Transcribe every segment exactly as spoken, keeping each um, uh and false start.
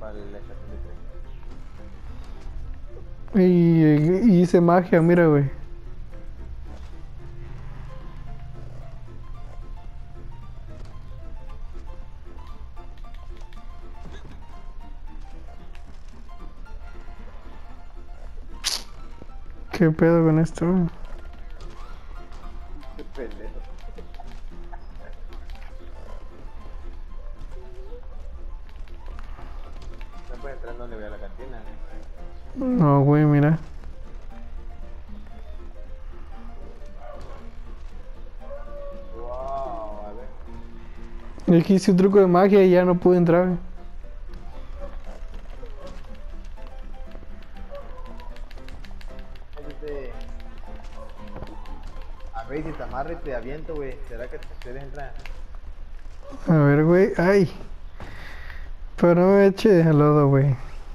para la estación de Y, tren. y hice magia, mira, güey. ¿Qué pedo con esto, güey? Qué pendejo. No puede entrar donde voy a la cantina. No, güey, mira. Wow, a ver. Es que hice un truco de magia y ya no pude entrar, güey. Este... A ver si te amarro y te aviento, güey. ¿Será que te quieres entrar? A ver, güey. Ay. Pero no me eche al lodo, güey.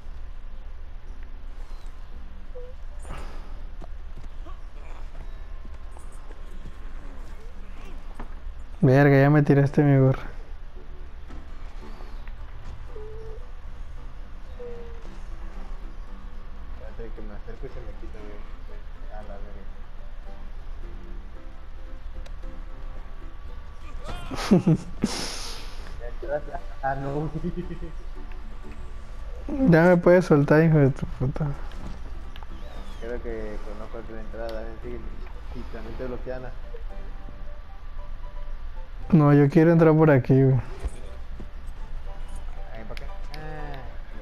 Verga, ya me tiraste mi gorra. Espérate que me acerco y se me quita, güey. A la verga. Ah, no. Ya me puedes soltar, hijo de tu puta. Creo que conozco tu entrada, ¿eh? Sí, y también te bloquean. No, yo quiero entrar por aquí, güey. Ahí para acá. Ah.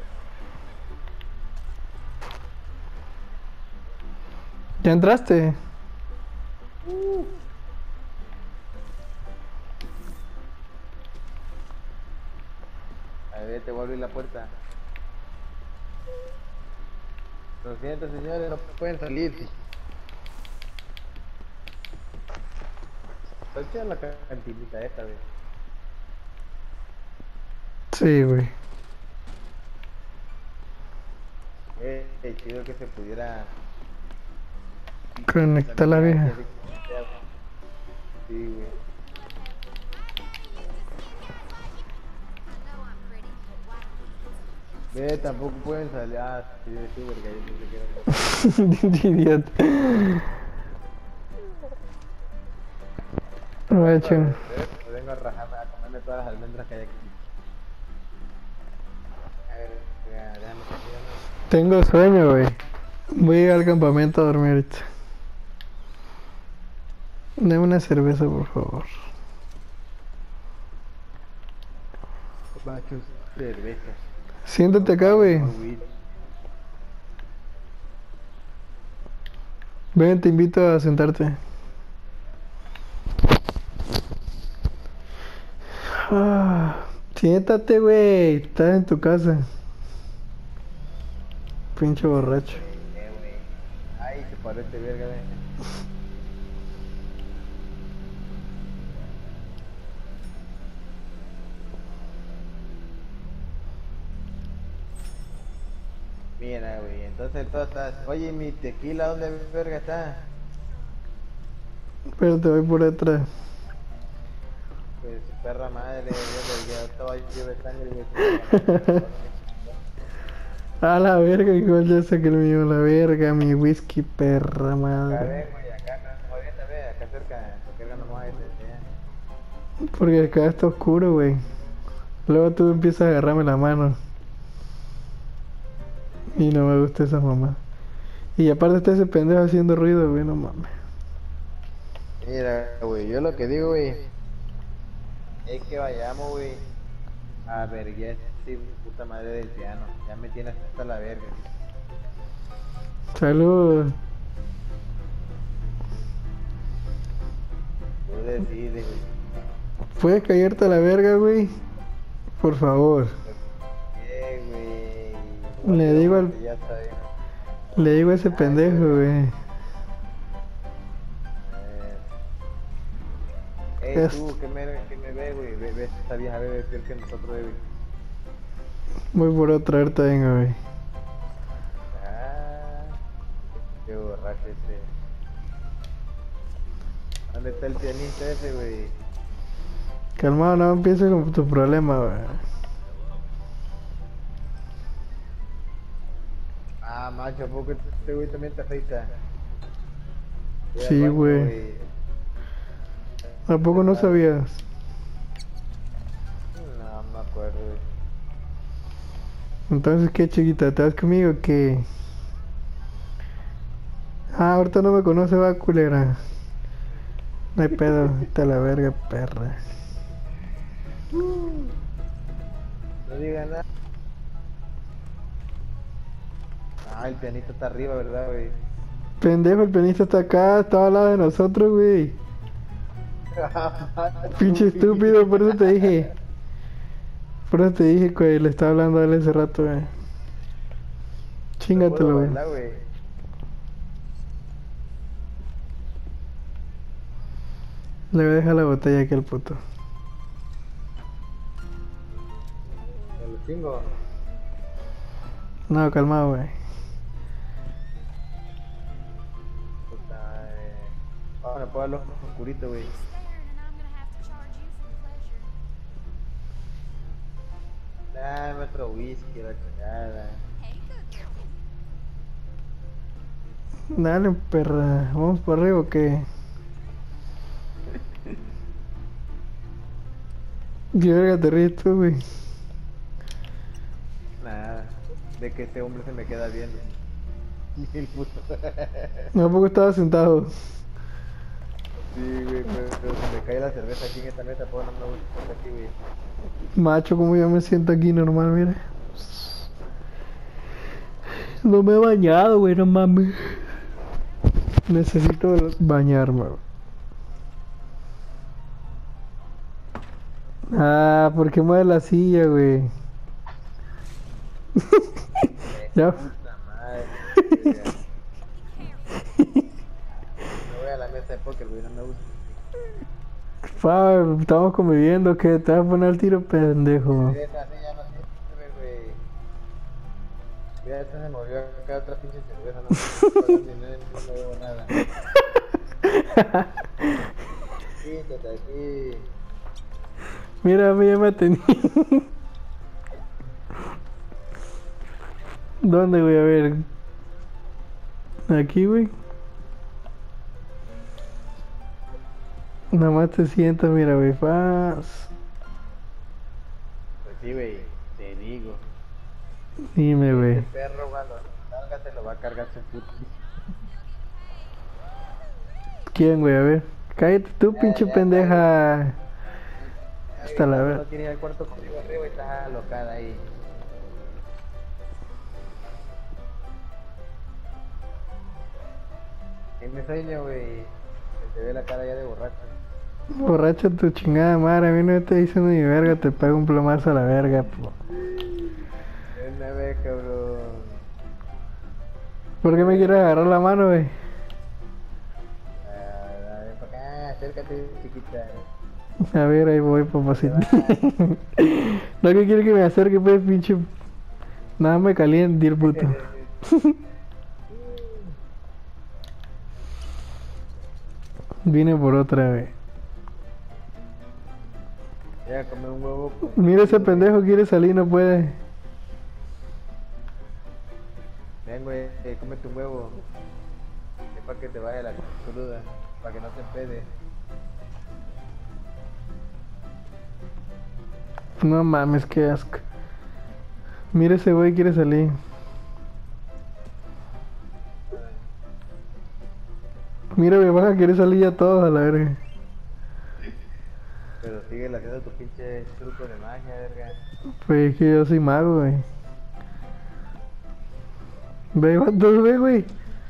¿Ya entraste? Uh. A ver, te voy a abrir la puerta. Lo siento, señores, no pueden salir. Está chida la cantinita esta, güey. Sí, güey. Eh, eh, chido que se pudiera... Conecta la vieja. Sí, güey. Ve, tampoco pueden salir. Ah, sí, sí, porque yo no sé qué. Idiota. No he hecho. Me vengo a rajarme, a comerme todas las almendras que hay aquí. A ver, ya, déjame terminar. Tengo sueño, güey. Voy a ir al campamento a dormir ahorita. Dame una cerveza, por favor. Machos, cervezas. Siéntate acá, güey. Ven, te invito a sentarte. Ah, siéntate, güey. Estás en tu casa. Pinche borracho. Eh, güey. Ay, se paró este verga, güey. Mira, güey, entonces tú estás... Oye, mi tequila, ¿dónde verga está? Pero te voy por atrás. Pues su perra madre, yo ya estaba lleno de sangre, güey. A la verga, igual ya saqué el mío, la verga, mi whisky, perra Acá madre. ven, güey, acá no, moviendo, ve, acá cerca, porque acá no más este, Porque acá está oscuro, güey. Luego tú empiezas a agarrarme la mano. Y no me gusta esa mamá. Y aparte está ese pendejo haciendo ruido, güey, no mames. Mira, güey, yo lo que digo, güey, es que vayamos, güey, a verguer este puta madre del piano. Ya me tienes hasta la verga. Saludos. Tú decides, güey. ¿Puedes callarte a la verga, güey? Por favor. Eh, güey. Le digo al... Ya está bien. Le digo a ese Ay, pendejo, güey. Eh, Es- tú, ¿qué me, qué me ves, güey? Ve, ve, esta vieja bebe peor que nosotros, güey. Voy por otra ahorita, venga, güey. Ah, qué borracho este. ¿Dónde está el pianista ese, güey? Calmado, no empieces con tu problema, güey. Ah, macho, ¿a poco este güey también te afeita? Voy al Sí, baño, güey. ¿A poco no sabías? No, no me acuerdo, güey. Entonces, ¿qué, chiquita? ¿Te vas conmigo o qué? Ah, ahorita no me conoce, va, culera. No hay pedo, te a la verga, perra. No diga nada. Ah, el pianito está arriba, ¿verdad, güey? Pendejo, el pianista está acá, estaba al lado de nosotros, güey. Pinche estúpido, por eso te dije. Por eso te dije, güey, le estaba hablando a él hace rato, güey. No puedo Chingatelo, güey. bailar, güey. Le voy a dejar la botella aquí al puto. Me lo chingo. No, calmado, güey. Puta, eh. Ah, me puedo dar los oscuritos, güey. Dame otro whisky, la chingada. Dale, perra. ¿Vamos por arriba o qué? ¿Qué verga te ríes tú, güey? Nada, de que este hombre se me queda viendo. El puto. ¿A poco estaba sentado? Sí, güey, pero, pero se me cae la cerveza aquí en esta mesa, pues no me gusta aquí, güey. Macho, como yo me siento aquí normal, mira. No me he bañado, güey, no mames. Necesito bañarme, güey. Ah, ¿por qué mueve la silla, güey? Ya. Puta madre. güey. Me voy a la mesa de póker, güey, no me gusta. Pa, estamos conviviendo, que te vas a poner el tiro, pendejo. Esa silla no sirve, güey. Mira, esta se movió acá otra pinche cerveza, no me no, no veo nada. Quítate aquí. Mira, a mí ya me atendí. ¿Dónde, güey? A ver. Aquí, güey. Nada más te sientas, mira, güey. Faz. Pues sí, güey, te digo. Dime, Este güey. perro cuando salga se lo va a cargar su puto. ¿Quién, güey? A ver. Cállate tú, Ya, pinche ya, pendeja. Hasta la No ver. tiene el cuarto conmigo arriba y estás alocada ahí. En mi sueño, güey, se te ve la cara ya de borracho. Borracha tu chingada madre. A mí no me está diciendo ni verga. Te pego un plomazo a la verga, po. Una vez, cabrón. ¿Por qué me quieres agarrar la mano, güey? Ah, ven para acá, acércate, chiquita. A ver, ahí voy, papacito. No, que quiere que me acerque, pues, pinche. Nada me caliente, el puto. Vine por otra, güey. Ya, come un huevo. con- Mira ese pendejo, quiere salir, no puede. Ven, güey, eh, cómete un huevo. Es para que te vaya la cruda, para que no te empede. No mames, qué asco. Mira ese güey, quiere salir. Mira, me van a querer salir ya todos a la verga. Pero sigue haciendo tu pinche truco de magia, verga. Pues es que yo soy mago, güey. Ve, ¿cuántos ve, güey?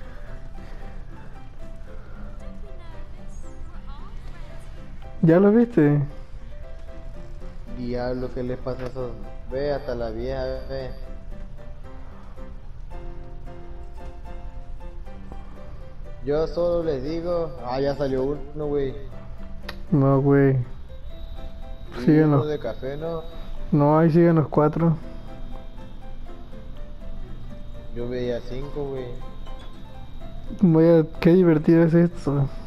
¿Ya lo viste? Diablo, ¿qué les pasa a esos? Ve hasta la vieja, ve. Yo solo les digo, ah, ya salió uno, güey. No, güey. Y Síguenos. uno de café, ¿no? No, ahí siguen los cuatro. Yo veía cinco, güey. Voy a... Qué divertido es esto.